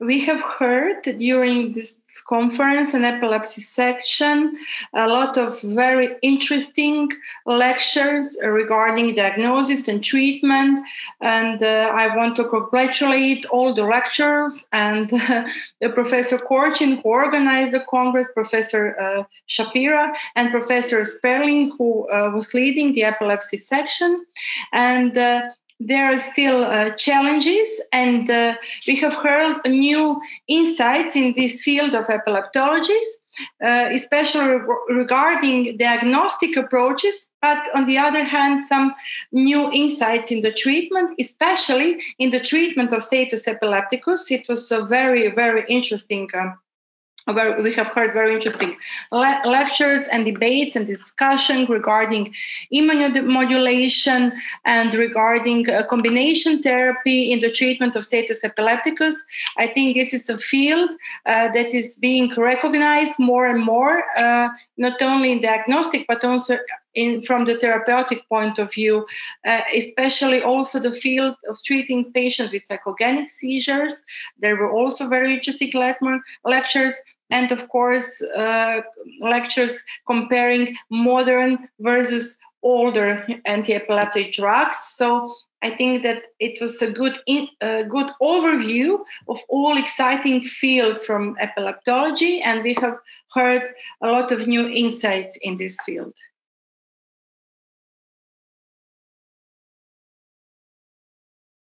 we have heard during this conference and epilepsy section a lot of very interesting lectures regarding diagnosis and treatment. And I want to congratulate all the lecturers and the Professor Korchin, who organized the Congress, Professor Shapira, and Professor Sperling, who was leading the epilepsy section. And there are still challenges, and we have heard new insights in this field of epileptologies, especially regarding diagnostic approaches, but on the other hand, some new insights in the treatment, especially in the treatment of status epilepticus. It was a very, very interesting where we have heard very interesting lectures and debates and discussion regarding immunomodulation and regarding combination therapy in the treatment of status epilepticus. I think this is a field that is being recognized more and more, not only in diagnostic, but also from the therapeutic point of view, especially also the field of treating patients with psychogenic seizures. There were also very interesting lectures. And of course, lectures comparing modern versus older anti-epileptic drugs. So I think that it was a good overview of all exciting fields from epileptology, and we have heard a lot of new insights in this field.